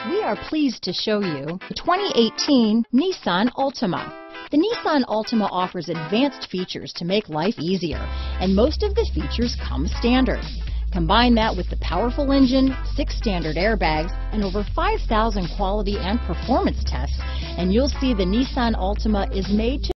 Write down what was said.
We are pleased to show you the 2018 Nissan Altima. The Nissan Altima offers advanced features to make life easier, and most of the features come standard. Combine that with the powerful engine, 6 standard airbags, and over 5,000 quality and performance tests, and you'll see the Nissan Altima is made to